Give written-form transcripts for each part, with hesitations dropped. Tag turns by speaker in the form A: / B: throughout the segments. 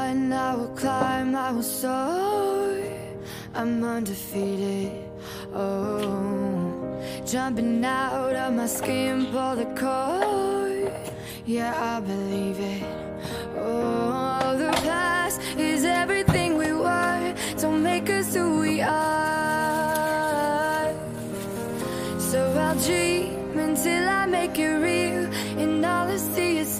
A: run, I will climb, I will soar. I'm undefeated, oh. Jumping out of my skin, pull the cord. Yeah, I believe it. Oh, the past is everything we were. Don't make us who we are. So I'll dream until I make it real, and all I see is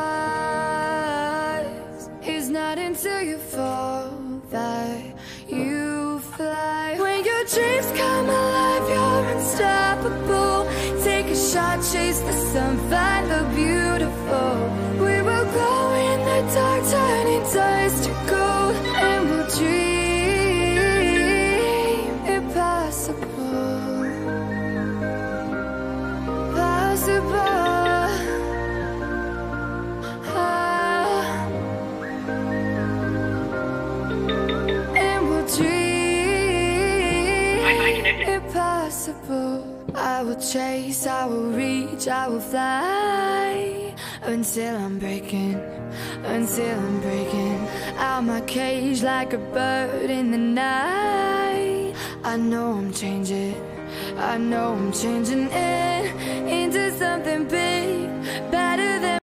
A: stars. It's not until you fall that you fly. When your dreams come alive, you're unstoppable. Take a shot, chase the sun, find the beautiful. We will glow in the dark, turning dust to gold, and we'll dream impossible. Possible. And we'll dream impossible. I will chase, I will reach, I will fly until I'm breaking, until I'm breaking out my cage like a bird in the night. I know I'm changing, I know I'm changing it into something big, better